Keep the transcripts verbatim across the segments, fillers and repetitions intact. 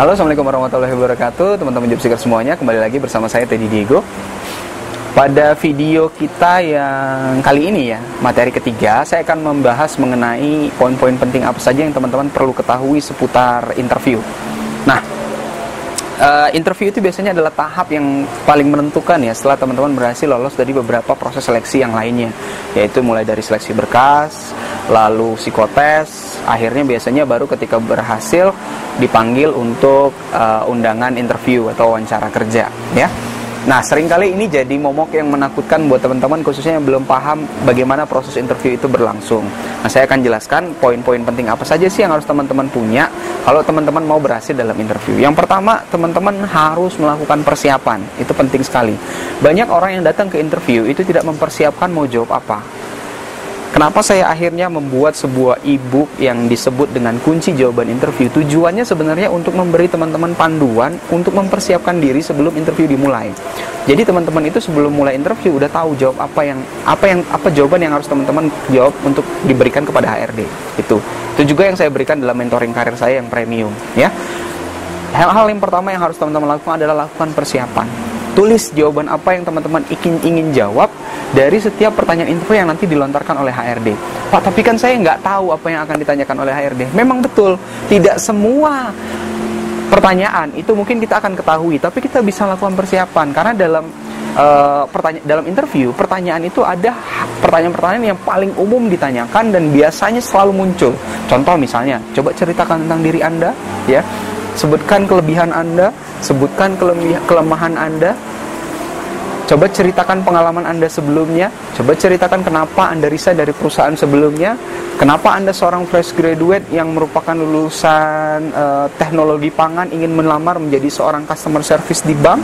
Halo, assalamualaikum warahmatullahi wabarakatuh, teman-teman job seeker semuanya. Kembali lagi bersama saya Teddy Diego. Pada video kita yang kali ini ya, materi ketiga, saya akan membahas mengenai poin-poin penting apa saja yang teman-teman perlu ketahui seputar interview. Nah, uh, interview itu biasanya adalah tahap yang paling menentukan ya, setelah teman-teman berhasil lolos dari beberapa proses seleksi yang lainnya, yaitu mulai dari seleksi berkas, lalu psikotes, akhirnya biasanya baru ketika berhasil dipanggil untuk uh, undangan interview atau wawancara kerja ya. Nah, seringkali ini jadi momok yang menakutkan buat teman-teman, khususnya yang belum paham bagaimana proses interview itu berlangsung. Nah, saya akan jelaskan poin-poin penting apa saja sih yang harus teman-teman punya kalau teman-teman mau berhasil dalam interview. Yang pertama, teman-teman harus melakukan persiapan. Itu penting sekali. Banyak orang yang datang ke interview itu tidak mempersiapkan mau jawab apa. Kenapa saya akhirnya membuat sebuah e-book yang disebut dengan kunci jawaban interview? Tujuannya sebenarnya untuk memberi teman-teman panduan untuk mempersiapkan diri sebelum interview dimulai. Jadi teman-teman itu sebelum mulai interview udah tahu jawab apa yang apa yang apa jawaban yang harus teman-teman jawab untuk diberikan kepada H R D. Itu. Itu juga yang saya berikan dalam mentoring karir saya yang premium, ya. Hal-hal yang pertama yang harus teman-teman lakukan adalah lakukan persiapan. Tulis jawaban apa yang teman-teman ingin, ingin jawab dari setiap pertanyaan interview yang nanti dilontarkan oleh H R D. Pak, tapi kan saya nggak tahu apa yang akan ditanyakan oleh H R D. Memang betul, tidak semua pertanyaan itu mungkin kita akan ketahui, tapi kita bisa lakukan persiapan. Karena dalam uh, pertanya- dalam interview, pertanyaan itu ada pertanyaan-pertanyaan yang paling umum ditanyakan dan biasanya selalu muncul. Contoh misalnya, coba ceritakan tentang diri Anda, ya. Sebutkan kelebihan Anda, sebutkan kelemi- kelemahan Anda. Coba ceritakan pengalaman Anda sebelumnya. Coba ceritakan kenapa Anda resign dari perusahaan sebelumnya. Kenapa Anda seorang fresh graduate yang merupakan lulusan uh, teknologi pangan ingin melamar menjadi seorang customer service di bank.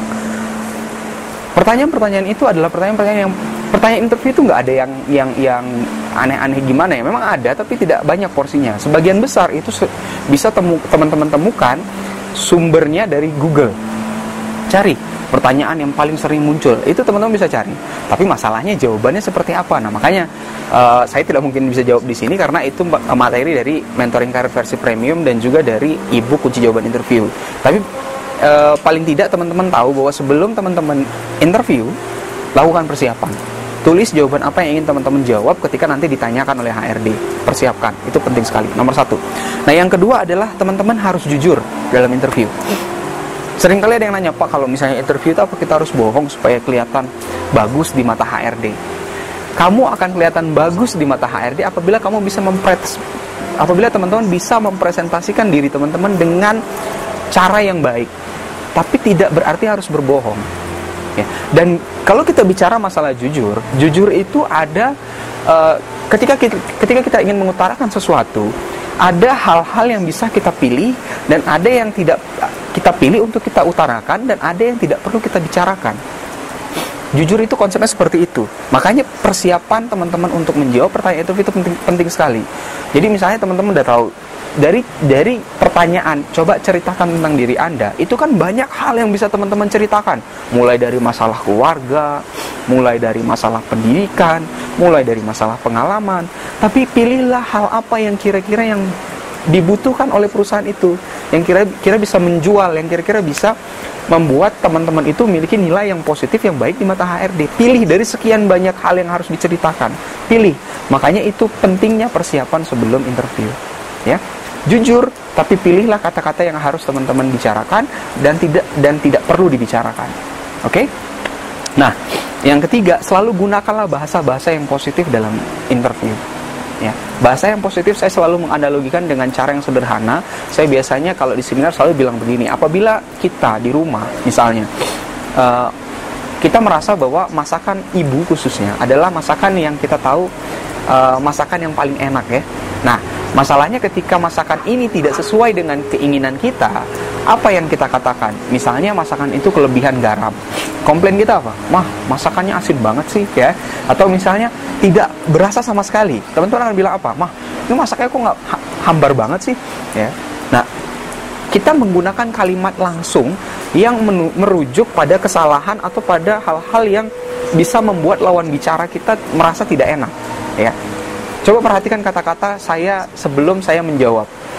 Pertanyaan-pertanyaan itu adalah pertanyaan-pertanyaan yang pertanyaan interview itu nggak ada yang yang yang aneh-aneh gimana ya. Memang ada, tapi tidak banyak porsinya. Sebagian besar itu se- bisa temu, teman-teman temukan sumbernya dari Google. Cari pertanyaan yang paling sering muncul, itu teman-teman bisa cari. Tapi masalahnya jawabannya seperti apa? Nah, makanya uh, saya tidak mungkin bisa jawab di sini karena itu materi dari mentoring karir versi premium dan juga dari e-book kunci jawaban interview. Tapi uh, paling tidak teman-teman tahu bahwa sebelum teman-teman interview, lakukan persiapan. Tulis jawaban apa yang ingin teman-teman jawab ketika nanti ditanyakan oleh H R D. Persiapkan, itu penting sekali. Nomor satu. Nah, yang kedua adalah teman-teman harus jujur dalam interview. Seringkali ada yang nanya, Pak, kalau misalnya interview itu apa kita harus bohong supaya kelihatan bagus di mata H R D? Kamu akan kelihatan bagus di mata H R D apabila kamu bisa mempres, apabila teman-teman bisa mempresentasikan diri teman-teman dengan cara yang baik. Tapi tidak berarti harus berbohong. Ya. Dan kalau kita bicara masalah jujur, jujur itu ada uh, ketika kita, ketika kita ingin mengutarakan sesuatu, ada hal-hal yang bisa kita pilih dan ada yang tidak kita pilih untuk kita utarakan dan ada yang tidak perlu kita bicarakan. Jujur itu konsepnya seperti itu. Makanya persiapan teman-teman untuk menjawab pertanyaan interview itu penting, penting sekali. Jadi misalnya teman-teman udah tahu dari dari pertanyaan, coba ceritakan tentang diri Anda. Itu kan banyak hal yang bisa teman-teman ceritakan. Mulai dari masalah keluarga, mulai dari masalah pendidikan, mulai dari masalah pengalaman. Tapi pilihlah hal apa yang kira-kira yang dibutuhkan oleh perusahaan itu, yang kira-kira bisa menjual, yang kira-kira bisa membuat teman-teman itu memiliki nilai yang positif, yang baik di mata H R D. Pilih dari sekian banyak hal yang harus diceritakan. Pilih. Makanya itu pentingnya persiapan sebelum interview. Ya. Jujur, tapi pilihlah kata-kata yang harus teman-teman bicarakan dan tidak dan tidak perlu dibicarakan. Oke? Okay? Nah, yang ketiga, selalu gunakanlah bahasa-bahasa yang positif dalam interview. Ya, bahasa yang positif saya selalu menganalogikan dengan cara yang sederhana. Saya biasanya kalau di seminar selalu bilang begini, apabila kita di rumah misalnya uh, kita merasa bahwa masakan ibu khususnya adalah masakan yang kita tahu uh, masakan yang paling enak ya. Nah, masalahnya ketika masakan ini tidak sesuai dengan keinginan kita, apa yang kita katakan? Misalnya masakan itu kelebihan garam. Komplain kita apa? Mah, masakannya asin banget sih ya. Atau misalnya tidak berasa sama sekali. Teman-teman akan bilang apa? Mah, ini masaknya kok nggak hambar banget sih ya. Nah, kita menggunakan kalimat langsung yang merujuk pada kesalahan atau pada hal-hal yang bisa membuat lawan bicara kita merasa tidak enak ya. Coba perhatikan kata-kata saya sebelum saya menjawab.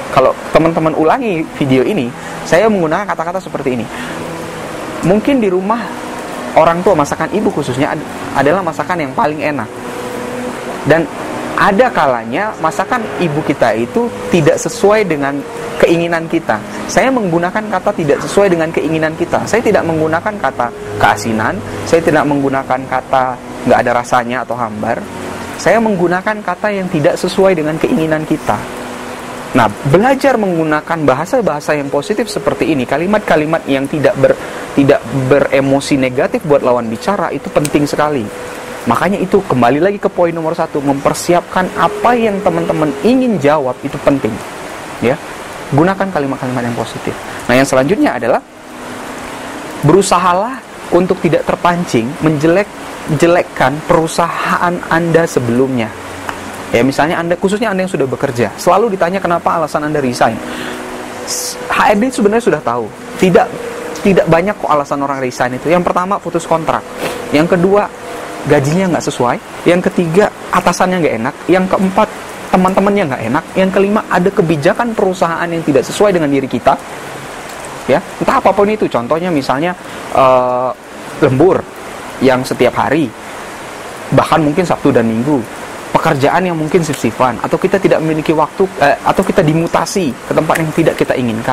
kalau teman-teman ulangi video ini, saya menggunakan kata-kata seperti ini. Mungkin di rumah orang tua, masakan ibu khususnya ad- adalah masakan yang paling enak. Dan ada kalanya masakan ibu kita itu tidak sesuai dengan keinginan kita. Saya menggunakan kata tidak sesuai dengan keinginan kita. Saya tidak menggunakan kata keasinan, saya tidak menggunakan kata nggak ada rasanya atau hambar. Saya menggunakan kata yang tidak sesuai dengan keinginan kita. Nah, belajar menggunakan bahasa-bahasa yang positif seperti ini, kalimat-kalimat yang tidak ber, tidak beremosi negatif buat lawan bicara, itu penting sekali. Makanya itu kembali lagi ke poin nomor satu, mempersiapkan apa yang teman-teman ingin jawab itu penting. Ya, gunakan kalimat-kalimat yang positif. Nah, yang selanjutnya adalah berusahalah untuk tidak terpancing menjelek-jelekkan perusahaan Anda sebelumnya. Ya, misalnya Anda, khususnya Anda yang sudah bekerja, selalu ditanya kenapa alasan Anda resign. H R D sebenarnya sudah tahu, tidak tidak banyak kok alasan orang resign itu. Yang pertama, putus kontrak. Yang kedua, gajinya nggak sesuai. Yang ketiga, atasannya nggak enak. Yang keempat, teman-temannya nggak enak. Yang kelima, ada kebijakan perusahaan yang tidak sesuai dengan diri kita. Ya, entah apapun itu. Contohnya misalnya uh, lembur yang setiap hari, bahkan mungkin Sabtu dan Minggu. Pekerjaan yang mungkin shift-shiftan, atau kita tidak memiliki waktu, eh, atau kita dimutasi ke tempat yang tidak kita inginkan.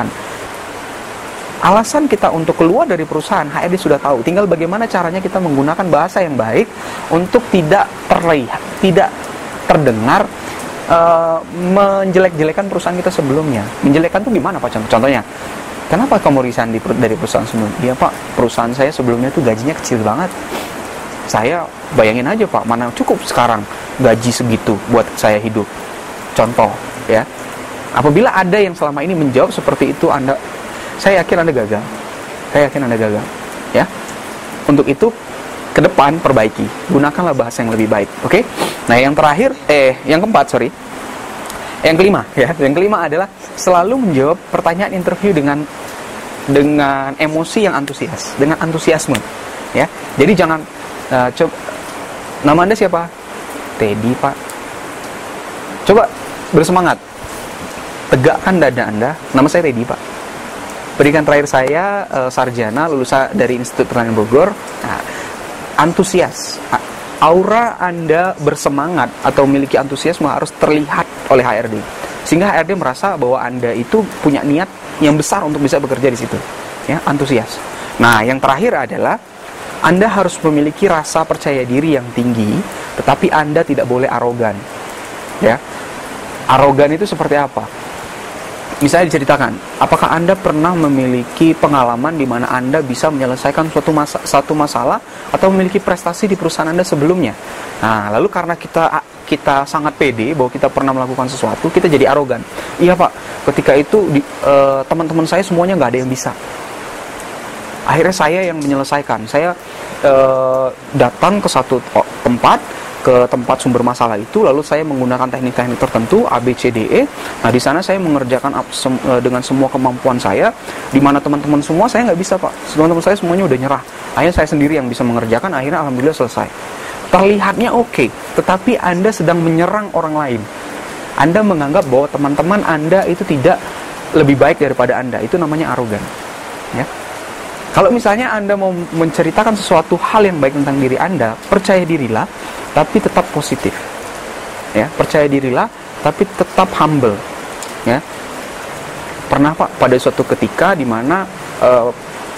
Alasan kita untuk keluar dari perusahaan, H R D sudah tahu. Tinggal bagaimana caranya kita menggunakan bahasa yang baik untuk tidak terlihat, tidak terdengar uh, menjelek-jelekan perusahaan kita sebelumnya. Menjelekkan tuh gimana Pak? Contohnya, kenapa kamu resign di, dari perusahaan sebelumnya? Iya Pak, perusahaan saya sebelumnya tuh gajinya kecil banget. Saya bayangin aja Pak, mana cukup sekarang gaji segitu buat saya hidup. Contoh ya. Apabila ada yang selama ini menjawab seperti itu, Anda, saya yakin Anda gagal. Saya yakin Anda gagal. Ya. Untuk itu ke depan perbaiki. Gunakanlah bahasa yang lebih baik, oke? Okay? Nah, yang terakhir eh yang keempat, sorry. Yang kelima ya. Yang kelima adalah selalu menjawab pertanyaan interview dengan dengan emosi yang antusias, dengan antusiasme. Ya. Jadi jangan Uh, coba, nama Anda siapa? Teddy Pak. Coba bersemangat, tegakkan dada Anda. Nama saya Teddy Pak. Pendidikan terakhir saya uh, sarjana, lulusan dari Institut Pertanian Bogor. Nah, antusias, aura Anda bersemangat atau memiliki antusiasme harus terlihat oleh H R D, sehingga H R D merasa bahwa Anda itu punya niat yang besar untuk bisa bekerja di situ. Ya, antusias. Nah, yang terakhir adalah Anda harus memiliki rasa percaya diri yang tinggi, tetapi Anda tidak boleh arogan. Ya, arogan itu seperti apa? Misalnya diceritakan, apakah Anda pernah memiliki pengalaman di mana Anda bisa menyelesaikan suatu masa, satu masalah atau memiliki prestasi di perusahaan Anda sebelumnya? Nah, lalu karena kita kita sangat pede bahwa kita pernah melakukan sesuatu, kita jadi arogan. Iya Pak, ketika itu di, uh, teman-teman saya semuanya nggak ada yang bisa. Akhirnya saya yang menyelesaikan. Saya uh, datang ke satu tempat, ke tempat sumber masalah itu, lalu saya menggunakan teknik-teknik tertentu A B C D E. Nah, di sana saya mengerjakan sem- dengan semua kemampuan saya, di mana teman-teman semua saya nggak bisa Pak. Teman-teman saya semuanya udah nyerah. Akhirnya saya sendiri yang bisa mengerjakan. Akhirnya alhamdulillah selesai. Terlihatnya oke, okay, tetapi Anda sedang menyerang orang lain. Anda menganggap bahwa teman-teman Anda itu tidak lebih baik daripada Anda. Itu namanya arogan. Ya. Kalau misalnya Anda mau menceritakan sesuatu hal yang baik tentang diri Anda, percaya dirilah, tapi tetap positif. Ya, percaya dirilah, tapi tetap humble. Ya, pernah Pak pada suatu ketika di mana uh,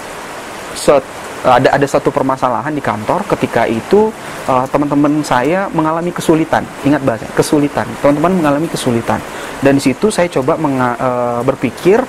set, ada ada satu permasalahan di kantor. Ketika itu uh, teman-teman saya mengalami kesulitan. Ingat bahasa, kesulitan. Teman-teman mengalami kesulitan. Dan di situ saya coba menga, uh, berpikir,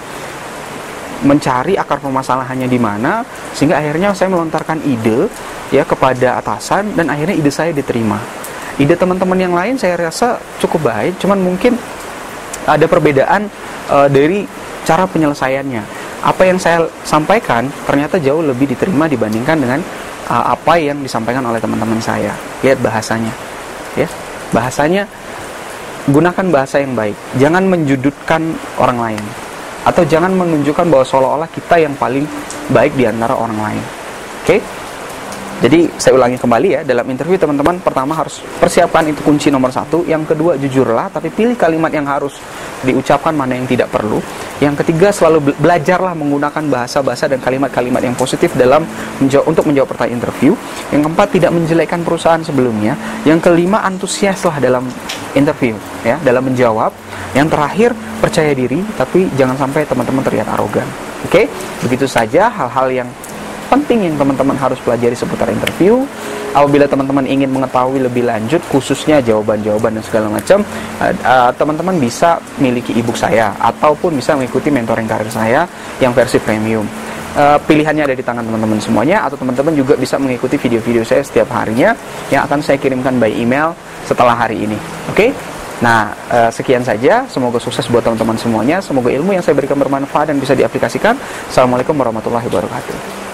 mencari akar permasalahannya di mana, sehingga akhirnya saya melontarkan ide ya kepada atasan, dan akhirnya ide saya diterima. Ide teman-teman yang lain saya rasa cukup baik, cuman mungkin ada perbedaan uh, dari cara penyelesaiannya. Apa yang saya sampaikan ternyata jauh lebih diterima dibandingkan dengan uh, apa yang disampaikan oleh teman-teman saya. Lihat bahasanya, ya bahasanya, gunakan bahasa yang baik. Jangan menjudutkan orang lain. Atau jangan menunjukkan bahwa seolah-olah kita yang paling baik di antara orang lain. Oke? Okay? Jadi saya ulangi kembali ya, dalam interview teman-teman pertama harus persiapkan, itu kunci nomor satu. Yang kedua, jujurlah, tapi pilih kalimat yang harus diucapkan, mana yang tidak perlu. Yang ketiga, selalu belajarlah menggunakan bahasa-bahasa dan kalimat-kalimat yang positif dalam menjawab, untuk menjawab pertanyaan interview. Yang keempat, tidak menjelekkan perusahaan sebelumnya. Yang kelima, antusiaslah dalam interview ya, dalam menjawab. Yang terakhir, percaya diri, tapi jangan sampai teman-teman terlihat arogan. Oke, begitu saja hal-hal yang penting yang teman-teman harus pelajari seputar interview. Apabila teman-teman ingin mengetahui lebih lanjut, khususnya jawaban-jawaban dan segala macam, uh, uh, teman-teman bisa miliki ebook saya, ataupun bisa mengikuti mentoring karir saya yang versi premium. Uh, pilihannya ada di tangan teman-teman semuanya, atau teman-teman juga bisa mengikuti video-video saya setiap harinya yang akan saya kirimkan by email setelah hari ini. Oke? Okay? Nah, uh, sekian saja. Semoga sukses buat teman-teman semuanya. Semoga ilmu yang saya berikan bermanfaat dan bisa diaplikasikan. Assalamualaikum warahmatullahi wabarakatuh.